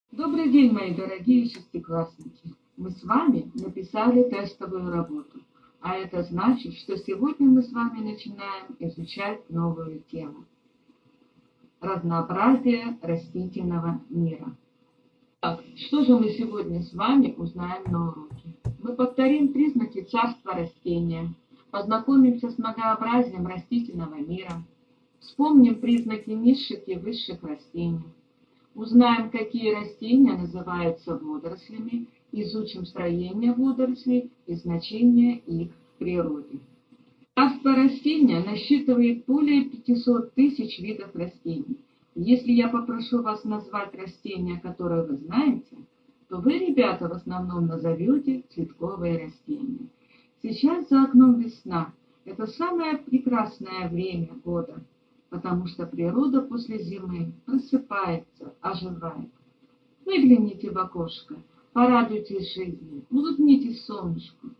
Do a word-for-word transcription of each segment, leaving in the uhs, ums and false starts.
Добрый день, мои дорогие шестиклассники! Мы с вами написали тестовую работу, а это значит, что сегодня мы с вами начинаем изучать новую тему – разнообразие растительного мира. Так, что же мы сегодня с вами узнаем на уроке? Мы повторим признаки царства растения, познакомимся с многообразием растительного мира, вспомним признаки низших и высших растений, узнаем, какие растения называются водорослями, изучим строение водорослей и значение их в природе. Царство растения насчитывает более пятисот тысяч видов растений. Если я попрошу вас назвать растения, которые вы знаете, то вы, ребята, в основном назовете цветковые растения. Сейчас за окном весна. Это самое прекрасное время года, потому что природа после зимы просыпается, оживает. Выгляните в окошко, порадуйтесь жизни, улыбнитесь солнышку.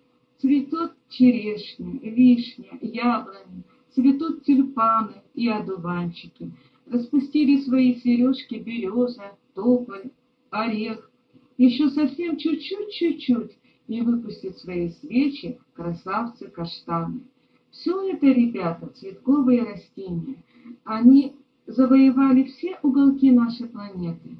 Цветут черешня, вишня, яблони, цветут тюльпаны и одуванчики. Распустили свои сережки береза, тополь, орех. Еще совсем чуть-чуть-чуть-чуть и выпустят свои свечи красавцы-каштаны. Все это, ребята, цветковые растения. Они завоевали все уголки нашей планеты.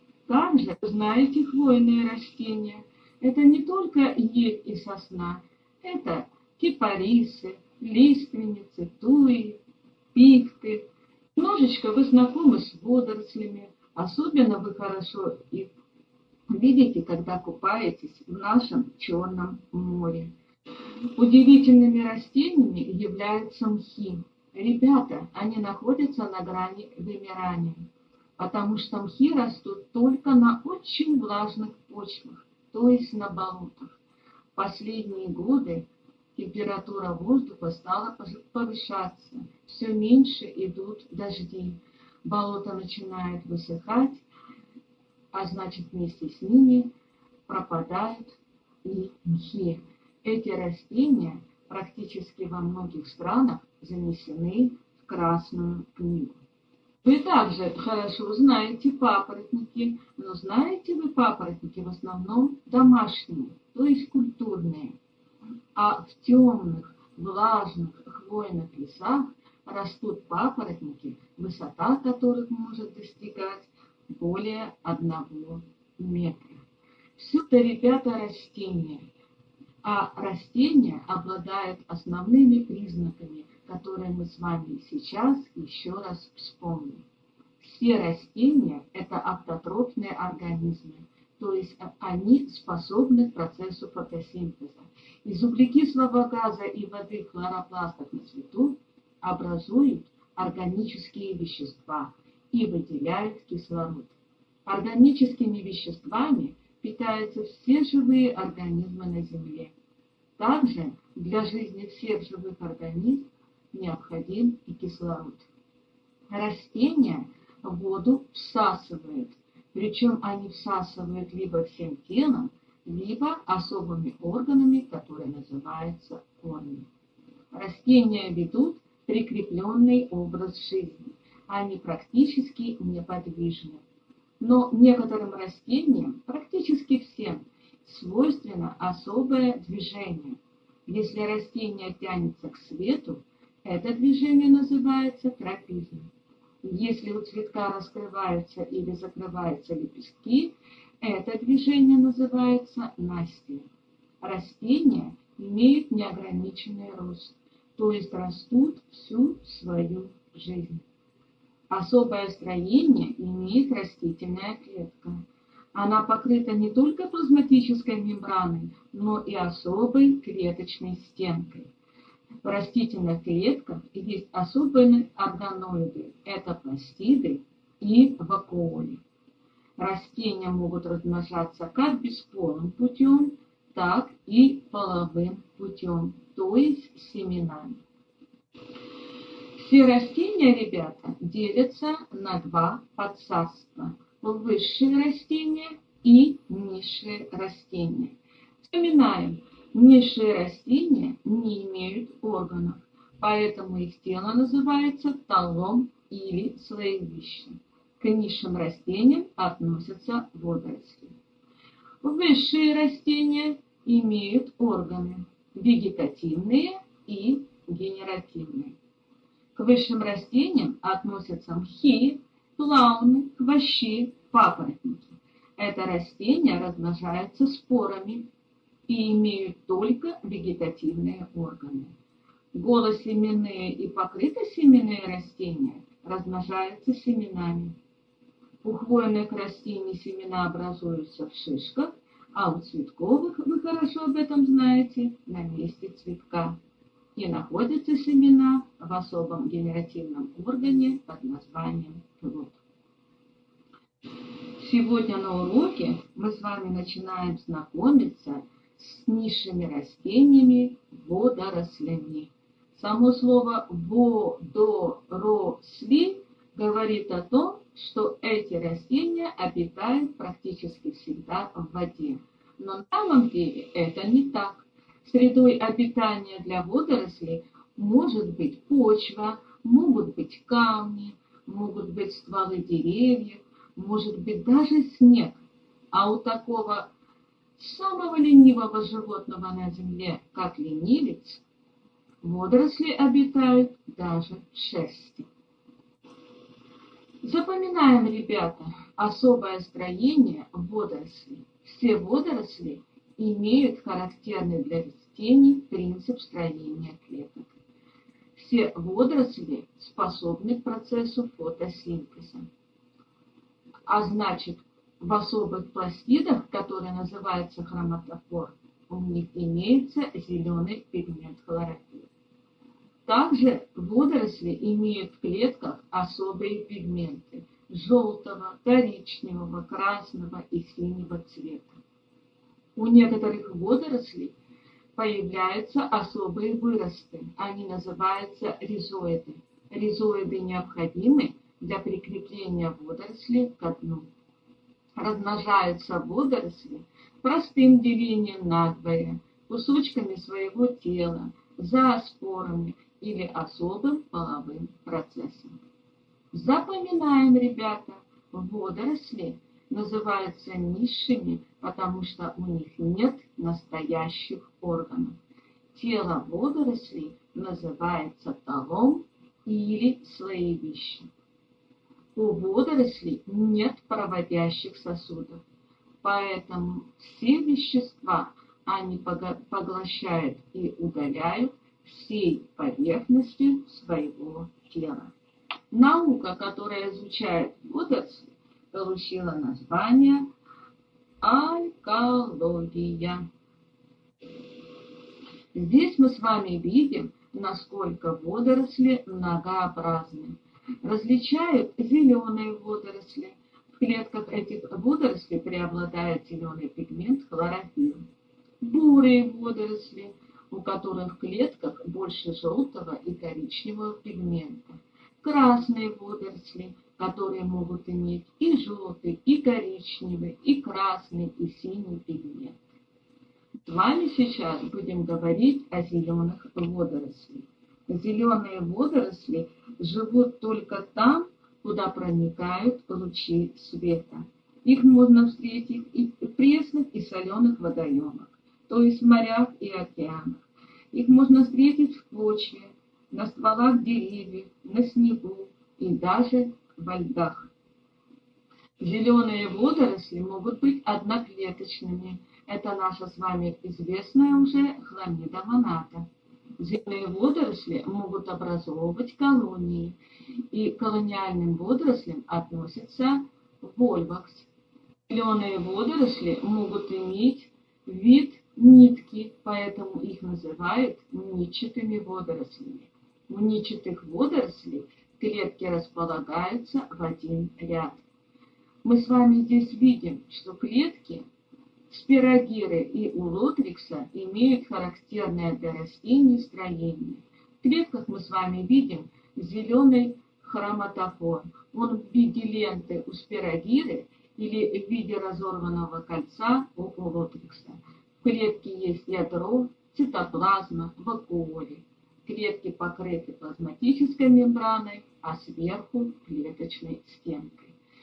Также, знаете, хвойные растения. Это не только ель и сосна. Это кипарисы, лиственницы, туи, пихты. Немножечко вы знакомы с водорослями. Особенно вы хорошо их видите, когда купаетесь в нашем Черном море. Удивительными растениями являются мхи. Ребята, они находятся на грани вымирания, потому что мхи растут только на очень влажных почвах, то есть на болотах. В последние годы температура воздуха стала повышаться, все меньше идут дожди, болото начинает высыхать, а значит вместе с ними пропадают и мхи. Эти растения практически во многих странах занесены в Красную книгу. Вы также хорошо знаете папоротники, но знаете вы папоротники в основном домашние, то есть культурные. А в темных, влажных, хвойных лесах растут папоротники, высота которых может достигать более одного метра. Все это, ребята, растения. А растения обладают основными признаками, которые мы с вами сейчас еще раз вспомним. Все растения – это автотрофные организмы, то есть они способны к процессу фотосинтеза. Из углекислого газа и воды в хлоропластах на свету образуют органические вещества и выделяют кислород. Органическими веществами питаются все живые организмы на Земле. Также для жизни всех живых организмов необходим и кислород. Растения воду всасывают, причем они всасывают либо всем телом, либо особыми органами, которые называются корни. Растения ведут прикрепленный образ жизни, они практически неподвижны. Но некоторым растениям, практически всем, свойственно особое движение. Если растение тянется к свету, это движение называется тропизм. Если у цветка раскрываются или закрываются лепестки, это движение называется настил. Растения имеют неограниченный рост, то есть растут всю свою жизнь. Особое строение имеет растительная клетка. Она покрыта не только плазматической мембраной, но и особой клеточной стенкой. В растительных клетках есть особые органоиды – это пластиды и вакуоли. Растения могут размножаться как бесполым путем, так и половым путем, то есть семенами. Все растения, ребята, делятся на два подцарства – высшие растения и низшие растения. Вспоминаем, низшие растения не имеют органов, поэтому их тело называется талом или слоевище. К низшим растениям относятся водоросли. Высшие растения имеют органы вегетативные и генеративные. К высшим растениям относятся мхи, плауны, хвощи, папоротники. Это растения размножаются спорами и имеют только вегетативные органы. Голосеменные и покрытосеменные растения размножаются семенами. У хвойных растений семена образуются в шишках, а у цветковых, вы хорошо об этом знаете, на месте цветка. И находятся семена в особом генеративном органе под названием плод. Сегодня на уроке мы с вами начинаем знакомиться с низшими растениями водорослями. Само слово «водоросли» говорит о том, что эти растения обитают практически всегда в воде. Но на самом деле это не так. Средой обитания для водорослей может быть почва, могут быть камни, могут быть стволы деревьев, может быть даже снег. А у такого самого ленивого животного на земле, как ленивец, водоросли обитают даже в шерсти. Запоминаем, ребята, особое строение водорослей. Все водоросли имеют характерный для растений принцип строения клеток. Все водоросли способны к процессу фотосинтеза. А значит, в особых пластидах, которые называются хроматофор, у них имеется зеленый пигмент хлорофилл. Также водоросли имеют в клетках особые пигменты желтого, коричневого, красного и синего цвета. У некоторых водорослей появляются особые выросты. Они называются ризоиды. Ризоиды необходимы для прикрепления водорослей к дну. Размножаются водоросли простым делением надвое, кусочками своего тела, зооспорами или особым половым процессом. Запоминаем, ребята, водоросли называются низшими, потому что у них нет настоящих органов. Тело водорослей называется талом или слоевище. У водорослей нет проводящих сосудов, поэтому все вещества они поглощают и удаляют всей поверхностью своего тела. Наука, которая изучает водоросли, получила название алкалогия. Здесь мы с вами видим, насколько водоросли многообразны. Различают зеленые водоросли. В клетках этих водорослей преобладает зеленый пигмент хлорофилл. Бурые водоросли, у которых в клетках больше желтого и коричневого пигмента. Красные водоросли, которые могут иметь и желтый, и коричневый, и красный, и синий пигмент. С вами сейчас будем говорить о зеленых водорослях. Зеленые водоросли живут только там, куда проникают лучи света. Их можно встретить и в пресных и соленых водоемах, то есть в морях и океанах. Их можно встретить в почве, на стволах деревьев, на снегу и даже во льдах. Зеленые водоросли могут быть одноклеточными. Это наша с вами известная уже хламида моната. Зеленые водоросли могут образовывать колонии, и к колониальным водорослям относится вольвакс. Зеленые водоросли могут иметь вид нитки, поэтому их называют нитчатыми водорослями. У нитчатых водорослей клетки располагаются в один ряд. Мы с вами здесь видим, что клетки спирогиры и улотрикса имеют характерное для растений строение. В клетках мы с вами видим зеленый хроматофор. Он в виде ленты у спирогиры или в виде разорванного кольца у улотрикса. В клетке есть ядро, цитоплазма, вакуоли. Клетки покрыты плазматической мембраной, а сверху клеточной стенкой.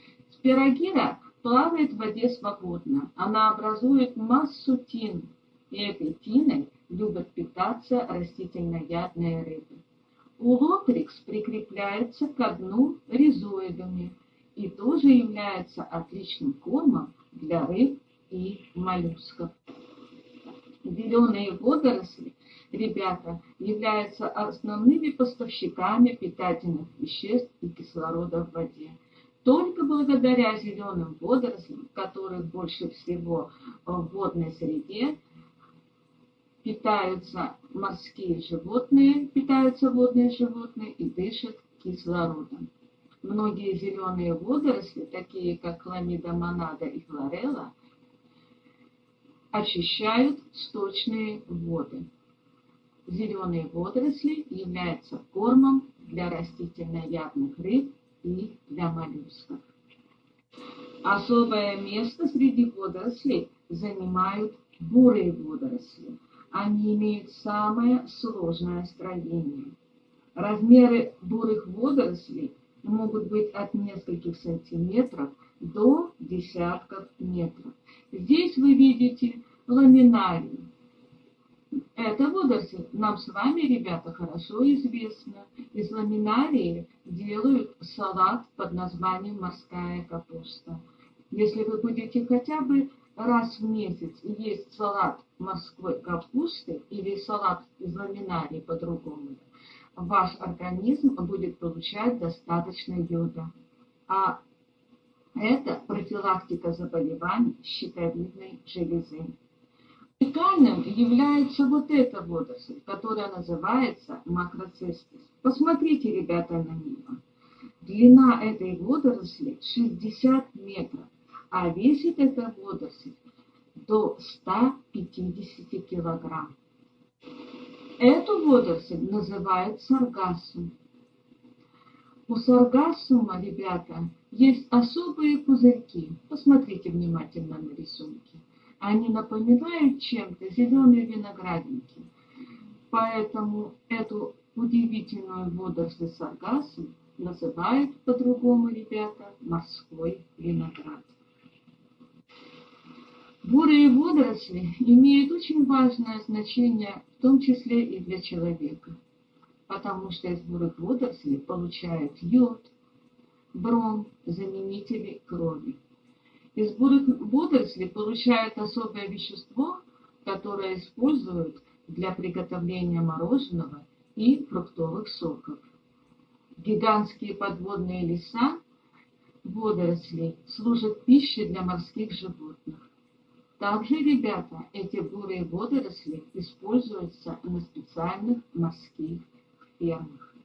Спирогира плавает в воде свободно. Она образует массу тин. И этой тиной любят питаться растительноядные рыбы. Улотрикс прикрепляется к дну ризоидами и тоже является отличным кормом для рыб и моллюсков. Зеленые водоросли, ребята, являются основными поставщиками питательных веществ и кислорода в воде. Только благодаря зеленым водорослям, которых больше всего в водной среде, питаются морские животные, питаются водные животные и дышат кислородом. Многие зеленые водоросли, такие как хламида монада и хлорелла, очищают сточные воды. Зеленые водоросли являются кормом для растительноядных рыб и для моллюсков. Особое место среди водорослей занимают бурые водоросли. Они имеют самое сложное строение. Размеры бурых водорослей могут быть от нескольких сантиметров до десятков метров. Здесь вы видите ламинарий. Это водоросль нам с вами, ребята, хорошо известно. Из ламинарии делают салат под названием морская капуста. Если вы будете хотя бы раз в месяц есть салат морской капусты или салат из ламинарии по-другому, ваш организм будет получать достаточно йода. А это профилактика заболеваний щитовидной железы. Уникальным является вот эта водоросль, которая называется макроцистис. Посмотрите, ребята, на нее. Длина этой водоросли шестьдесят метров, а весит эта водоросль до ста пятидесяти килограмм. Эту водоросль называют саргассум. У саргассума, ребята, есть особые пузырьки. Посмотрите внимательно на рисунки. Они напоминают чем-то зеленые виноградники. Поэтому эту удивительную водоросль саргассум называют по-другому, ребята, морской виноград. Бурые водоросли имеют очень важное значение, в том числе и для человека, потому что из бурых водорослей получают йод, бром, заменители крови. Из бурых водорослей получают особое вещество, которое используют для приготовления мороженого и фруктовых соков. Гигантские подводные леса водорослей служат пищей для морских животных. Также, ребята, эти бурые водоросли используются на специальных морских фермах.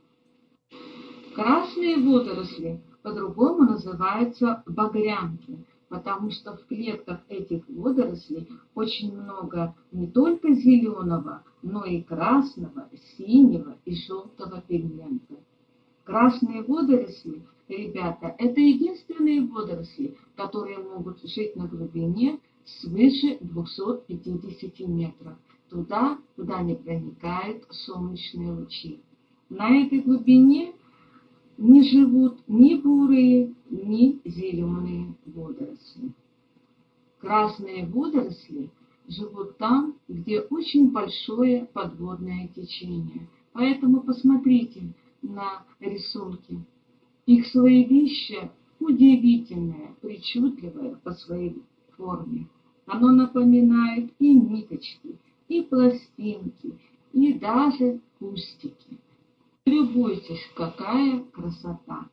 Красные водоросли по-другому называются багрянки, потому что в клетках этих водорослей очень много не только зеленого, но и красного, синего и желтого пигмента. Красные водоросли, ребята, это единственные водоросли, которые могут жить на глубине свыше двухсот пятидесяти метров, туда, куда не проникают солнечные лучи. На этой глубине не живут ни бурые, ни зеленые водоросли. Красные водоросли живут там, где очень большое подводное течение. Поэтому посмотрите на рисунки. Их слоевище удивительное, причудливое по своей форме. Оно напоминает и ниточки, и пластинки, и даже кустики. Любуйтесь, какая красота!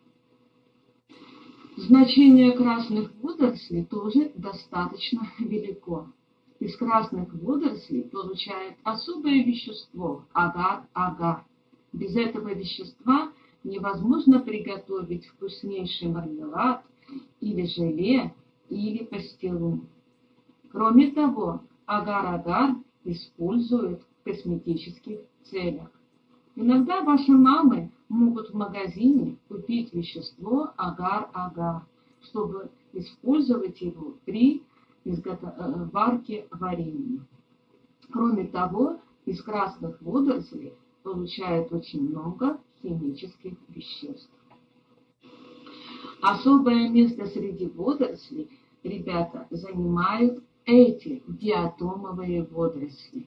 Значение красных водорослей тоже достаточно велико. Из красных водорослей получают особое вещество – агар-агар. Без этого вещества невозможно приготовить вкуснейший мармелад или желе, или пастилу. Кроме того, агар-агар используют в косметических целях. Иногда ваши мамы могут в магазине купить вещество агар-агар, чтобы использовать его при варке варенья. Кроме того, из красных водорослей получают очень много химических веществ. Особое место среди водорослей, ребята, занимают эти диатомовые водоросли.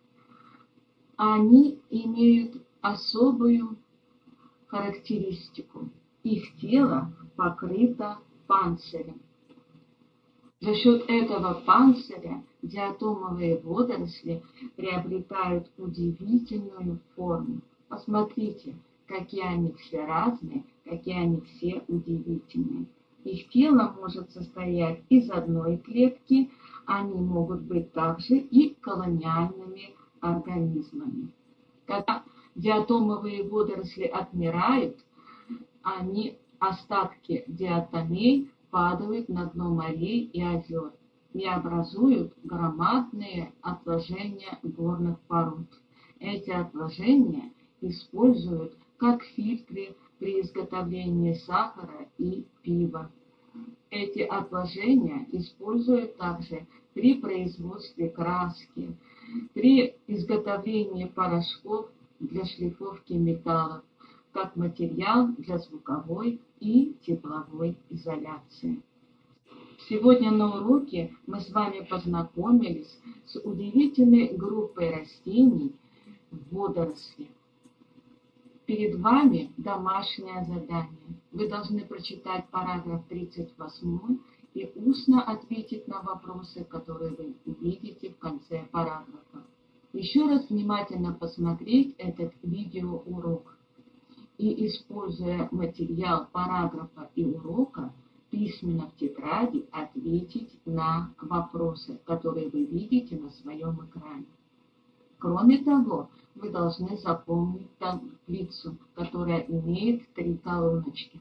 Они имеют особую характеристику. Их тело покрыто панцирем. За счет этого панциря диатомовые водоросли приобретают удивительную форму. Посмотрите, какие они все разные, какие они все удивительные. Их тело может состоять из одной клетки, они могут быть также и колониальными организмами. Когда диатомовые водоросли отмирают, они, остатки диатомей, падают на дно морей и озер и образуют громадные отложения горных пород. Эти отложения используют как фильтры при изготовлении сахара и пива. Эти отложения используют также при производстве краски, при изготовлении порошков для шлифовки металлов, как материал для звуковой и тепловой изоляции. Сегодня на уроке мы с вами познакомились с удивительной группой растений водоросли. Перед вами домашнее задание. Вы должны прочитать параграф тридцать восемь и устно ответить на вопросы, которые вы увидите в конце параграфа. Еще раз внимательно посмотреть этот видеоурок и, используя материал параграфа и урока, письменно в тетради ответить на вопросы, которые вы видите на своем экране. Кроме того, вы должны запомнить таблицу, которая имеет три колоночки.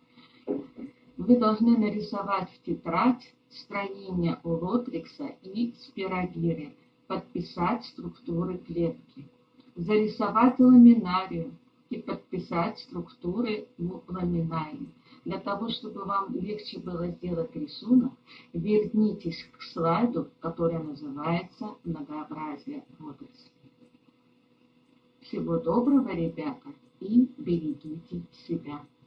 Вы должны нарисовать в тетрадь строение улотрикса и спирогиры, подписать структуры клетки, зарисовать ламинарию и подписать структуры ламинарии. Для того, чтобы вам легче было сделать рисунок, вернитесь к слайду, который называется «Многообразие водорослей». Всего доброго, ребята, и берегите себя.